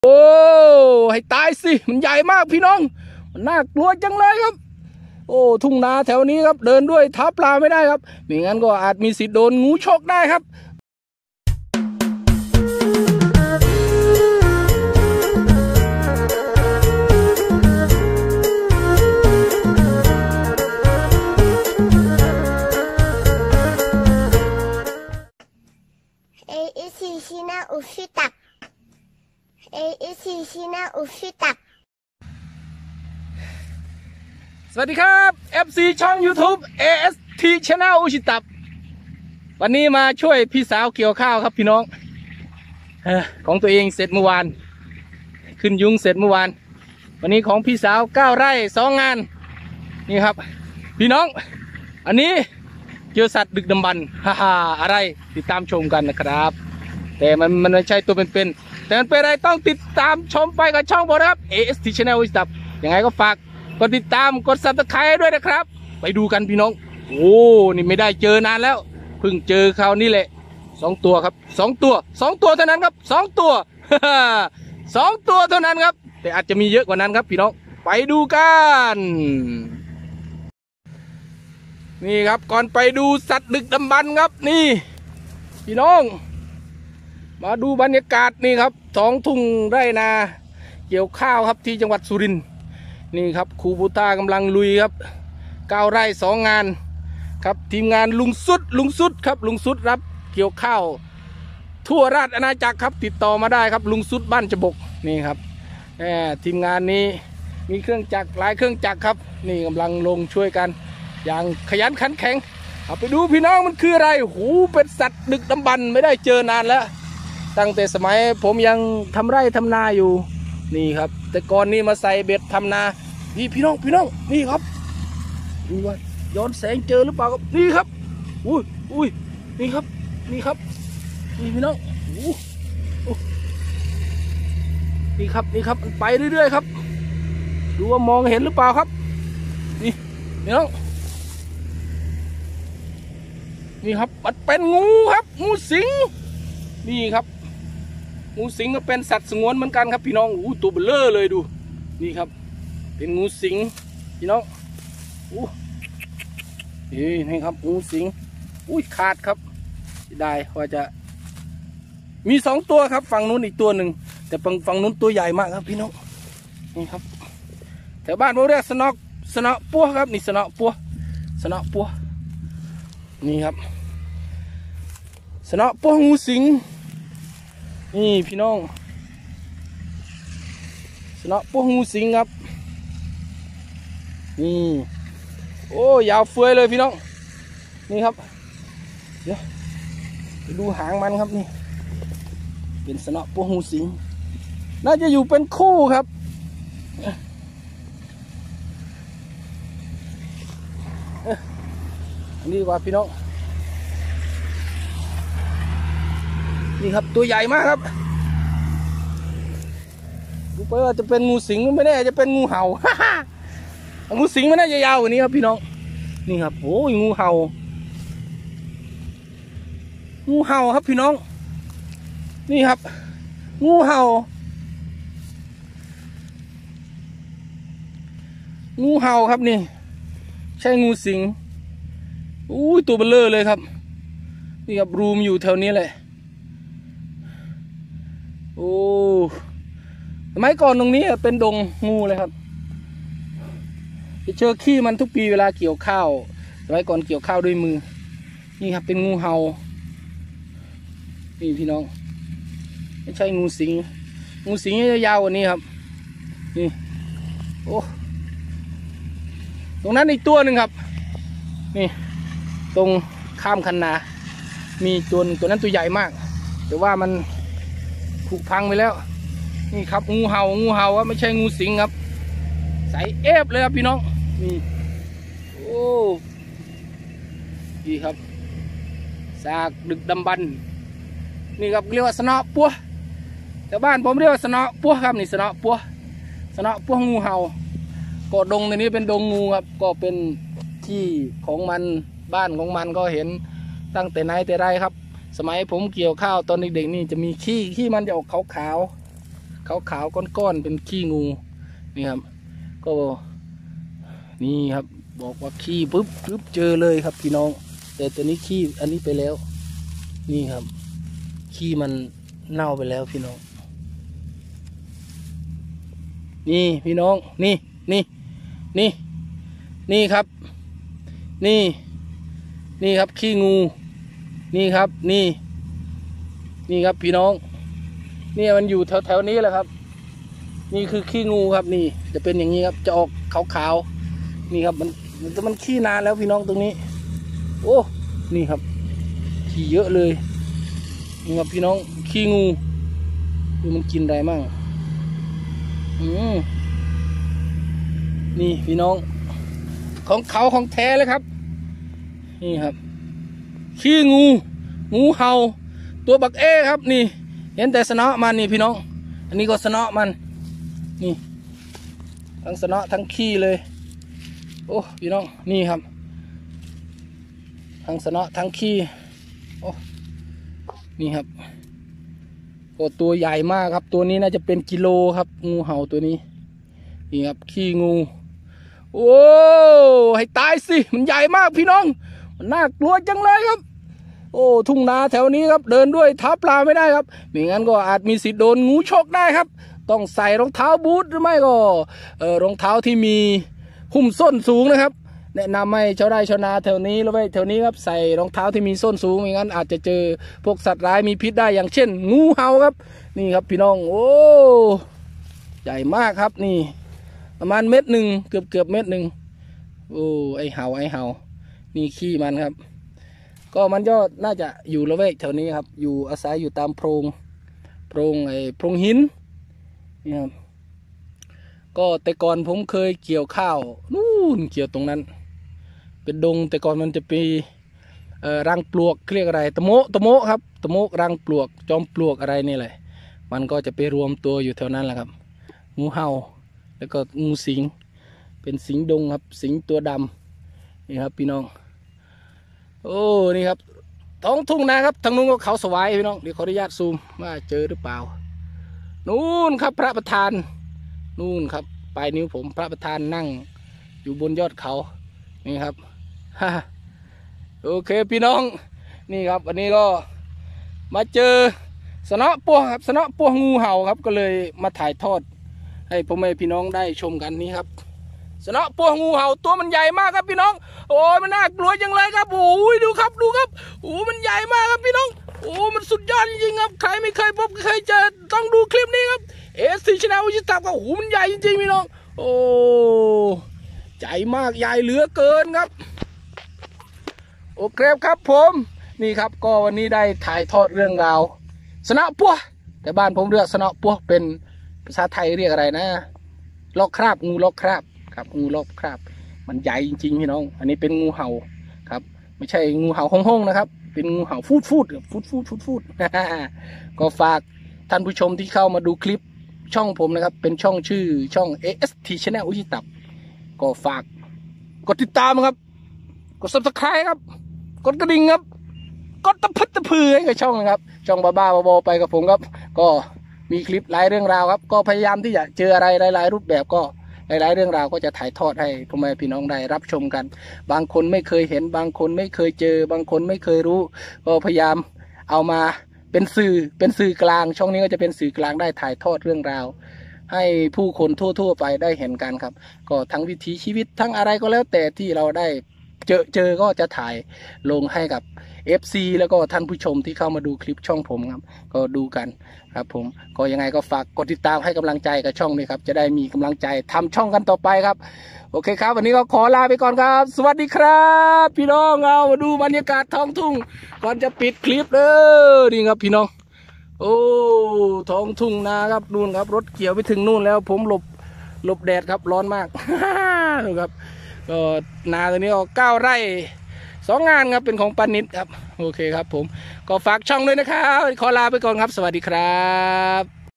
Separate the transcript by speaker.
Speaker 1: โอ้ให้ตายสิมันใหญ่มากพี่น้องมันน่ากลัวจังเลยครับโอ้ทุ่งนาแถวนี้ครับเดินด้วยเท้าเปล่าไม่ได้ครับไม่งั้นก็อาจมีสิทธิ์โดนงูฉกได้ครับ สวัสดีครับ FC ช่อง YouTube AST Channel อุชิตับวันนี้มาช่วยพี่สาวเกี่ยวข้าวครับพี่น้องของตัวเองเสร็จเมื่อวานขึ้นยุงเสร็จเมื่อวานวันนี้ของพี่สาว9 ไร่ 2 งานนี่ครับพี่น้องอันนี้เจอสัตว์ดึกดำบรรพ์อะไรติดตามชมกันนะครับแต่มันไม่ใช่ตัวเป็นๆแต่มันเป็นอะไรต้องติดตามชมไปกับช่องผมนะครับ AST Channel อุชิตับยังไงก็ฝากกดติดตามกด Subscribe ด้วยนะครับไปดูกันพี่น้องโอ้นี่ไม่ได้เจอนานแล้วเพิ่งเจอคราวนี้แหละ2 ตัวครับ2 ตัวเท่านั้นครับ2 ตัว 2 ตัวเท่านั้นครับแต่อาจจะมีเยอะกว่านั้นครับพี่น้องไปดูกันนี่ครับก่อนไปดูสัตว์ดึกดำบรรพ์ครับนี่พี่น้องมาดูบรรยากาศนี่ครับ2 ทุ่งไร่นาเกี่ยวข้าวครับที่จังหวัดสุรินทร์นี่ครับครูพุตากำลังลุยครับ9 ไร่ 2 งานครับทีมงานลุงสุดครับลุงสุดรับเกี่ยวข้าวทั่วราชอาณาจักรครับติดต่อมาได้ครับลุงสุดบ้านจบกนี่ครับทีมงานนี้มีเครื่องจักรหลายเครื่องจักรครับนี่กำลังลงช่วยกันอย่างขยันขันแข็งเอาไปดูพี่น้องมันคืออะไรหูเป็นสัตว์ดึกดำบรรพ์ไม่ได้เจอนานแล้วตั้งแต่สมัยผมยังทำไร่ทำนาอยู่นี่ครับแต่ก่อนนี้มาใส่เบ็ดทำนานี่พี่น้องนี่ครับดูว่าย้อนแสงเจอหรือเปล่าครับนี่ครับอุ้ยนี่ครับนี่พี่น้องนี่ครับมันไปเรื่อยๆครับดูว่ามองเห็นหรือเปล่าครับนี่พี่น้องนี่ครับมันเป็นงูครับงูสิงนี่ครับงูสิงก็เป็นสัตว์สงวนเหมือนกันครับพี่น้องตัวเบลอเลยดูนี่ครับเป็นงูสิงพี่น้องนี่ครับงูสิงขาดครับได้ว่าจะมี2 ตัวครับฝั่งนู้นอีกตัวหนึ่งแต่ฝั่งนู้นตัวใหญ่มากครับพี่น้องนี่ครับแถวบ้านเราเรียกสนอปัวครับนี่สนอปัวนี่ครับสนอปัวงูสิงนี่พี่น้องสนอปัวงูสิงครับนี่โอ้ยาวเฟือยเลยพี่น้องนี่ครับเดี๋ยวไปดูหางมันครับนี่เป็นสนอปัวงูสิงน่าจะอยู่เป็นคู่ครับอันนี้ดีกว่าพี่น้องนี่ครับตัวใหญ่มากครับดูไปว่าจะเป็นงูสิงไม่แน่จะเป็นงูเห่า งูสิงมันน่าจะยาวกว่านี้ครับพี่น้องนี่ครับโอ้ยงูเห่าครับพี่น้องนี่ครับงูเห่าครับนี่ใช่งูสิงตัวเบลอเลยครับนี่ครับรูมอยู่แถวนี้แหละสมัยก่อนตรงนี้เป็นดงงูเลยครับไปเจอขี้มันทุกปีเวลาเกี่ยวข้าวสมัยก่อนเกี่ยวข้าวด้วยมือนี่ครับเป็นงูเห่านี่พี่น้องไม่ใช่งูสิงจะยาวกว่านี้ครับนี่ตรงนั้นอีกตัวหนึ่งครับนี่ตรงข้ามคันนามีตัวนั้นตัวใหญ่มากแต่ว่ามันผุพังไปแล้วนี่ครับงูเห่าครับไม่ใช่งูสิงครับใส่เอฟเลยครับพี่น้องนี่นี่ครับซากดึกดำบรรพ์นี่ครับเรียกว่าสนอปัวแต่บ้านผมเรียกว่าสนอปัวครับนี่สนอปัวงูเห่าก็ดงในนี้เป็นดงงูครับก็เป็นที่ของมันบ้านของมันก็เห็นตั้งแต่ไหนแต่ไรครับสมัยผมเกี่ยวข้าวตอนเด็กๆนี่จะมีขี้มันจะออกขาวขาวๆก้อนๆเป็นขี้งูนี่ครับก็นี่ครับบอกว่าขี้ปุ๊บเจอเลยครับพี่น้องแต่ตัวนี้ขี้อันนี้ไปแล้วนี่ครับขี้มันเน่าไปแล้วพี่น้องนี่พี่น้องนี่ครับนี่ครับขี้งูนี่ครับนี่ครับพี่น้องนี่มันอยู่แถวนี้แหละครับนี่คือขี้งูครับนี่จะเป็นอย่างนี้ครับจะออกขาวๆนี่ครับมันขี้นานแล้วพี่น้องตรงนี้โอ้นี่ครับขี้เยอะเลยนี่ครับพี่น้องขี้งูดูมันกินอะไรมั่งนี่พี่น้องของแท้เลยครับนี่ครับขี้งูเห่าตัวบักเอครับนี่เห็นแต่สนอมันนี่พี่น้องอันนี้ก็สนอมันนี่ทั้งสนอทั้งขี้เลยโอ้พี่น้องนี่ครับทั้งสนอทั้งขี้โอ้นี่ครับโอ้ตัวใหญ่มากครับตัวนี้น่าจะเป็นกิโลครับงูเห่าตัวนี้นี่ครับขี้งูโอ้ให้ตายสิมันใหญ่มากพี่น้องมันน่ากลัวจังเลยครับโอ้ทุ่งนาแถวนี้ครับเดินด้วยเท้าเปล่าไม่ได้ครับไม่งั้นก็อาจมีสิทธิ์โดนงูฉกได้ครับต้องใส่รองเท้าบูทหรือไม่ก็รองเท้าที่มีหุ้มส้นสูงนะครับแนะนำให้ชาวไร่ชาวนาแถวนี้หรือว่าแถวนี้ครับใส่รองเท้าที่มีส้นสูงไม่งั้นอาจจะเจอพวกสัตว์ร้ายมีพิษได้อย่างเช่นงูเห่าครับนี่ครับพี่น้องโอ้ใหญ่มากครับนี่ประมาณเม็ดหนึ่งเกือบเม็ดหนึ่งโอ้ไอเห่านี่ขี้มันครับก็มันก็น่าจะอยู่ละแวกแถวนี้ครับอยู่อาศัยอยู่ตามโพรงหินนี่ครับก็แต่ก่อนผมเคยเกี่ยวข้าวนู่นเกี่ยวตรงนั้นเป็นดงแต่ก่อนมันจะมีรังปลวกเรียกอะไรตะโมครับตะโมรังปลวกจอมปลวกอะไรนี่แหละมันก็จะไปรวมตัวอยู่แถวนั้นแหละครับงูเห่าแล้วก็งูสิงเป็นสิงดงครับสิงตัวดำนี่ครับพี่น้องโอ้นี่ครับท้องทุ่งนาครับทางนู้นก็เขาสวายพี่น้องเดี๋ยวขออนุญาตซูมว่าเจอหรือเปล่านู่นครับพระประธานนู่นครับปลายนิ้วผมพระประธานนั่งอยู่บนยอดเขานี่ครับโอเคพี่น้องนี่ครับวันนี้ก็มาเจอสนอปัวครับสนอปัวงูเห่าครับก็เลยมาถ่ายทอดให้พ่อแม่พี่น้องได้ชมกันนี่ครับสนอปัวงูเห่าตัวมันใหญ่มากครับพี่น้องโอ้ยมันน่ากลัวจังเลยครับโอ้ยดูครับโอ้มันใหญ่มากครับพี่น้องโอ้มันสุดยอดจริงๆครับใครไม่เคยพบเคยเจอต้องดูคลิปนี้ครับST Channel วิชิตทับก็โอ้มันใหญ่จริงๆพี่น้องโอ้ใหญ่มากใหญ่เหลือเกินครับโอเคครับผมนี่ครับก็วันนี้ได้ถ่ายทอดเรื่องราวสนอปัวแต่บ้านผมเรียกสนอปัวเป็นภาษาไทยเรียกอะไรนะลอกคราบงูลอกคราบครับงูลอกคราบมันใหญ่จริงๆพี่น้องอันนี้เป็นงูเห่าครับไม่ใช่งูเห่าห้องๆนะครับเป็นงูเห่าฟูดก็ฝากท่านผู้ชมที่เข้ามาดูคลิปช่องผมนะครับเป็นช่องชื่อช่อง ST Channel อุชิตับก็ฝากกดติดตามครับกด Subscribe ครับกดกระดิ่งครับกดตะพึดตะพือให้กับช่องนะครับช่องบ้าๆบอๆไปกับผมครับก็มีคลิปหลายเรื่องราวครับก็พยายามที่จะเจออะไรหลายๆรูปแบบก็หลายๆเรื่องราวก็จะถ่ายทอดให้พ่อแม่พี่น้องได้รับชมกันบางคนไม่เคยเห็นบางคนไม่เคยเจอบางคนไม่เคยรู้ก็พยายามเอามาเป็นสื่อกลางช่องนี้ก็จะเป็นสื่อกลางได้ถ่ายทอดเรื่องราวให้ผู้คนทั่วไปได้เห็นกันครับก็ทั้งวิถีชีวิตทั้งอะไรก็แล้วแต่ที่เราได้เจอก็จะถ่ายลงให้กับ FC แล้วก็ท่านผู้ชมที่เข้ามาดูคลิปช่องผมครับก็ดูกันครับผมก็ยังไงก็ฝากกดติดตามให้กำลังใจกับช่องนี้ครับจะได้มีกำลังใจทำช่องกันต่อไปครับโอเคครับวันนี้ก็ขอลาไปก่อนครับสวัสดีครับพี่น้องเอามาดูบรรยากาศท้องทุ่งก่อนจะปิดคลิปเลยนี่ครับพี่น้องโอ้ท้องทุ่งนาครับนู่นครับรถเกี่ยวไปถึงนู่นแล้วผมหลบแดดครับร้อนมาก ดูครับก็นาตัวนี้ก็9 ไร่2 งานครับเป็นของปานิชครับโอเคครับผมก็ฝากช่องด้วยนะครับขอลาไปก่อนครับสวัสดีครับ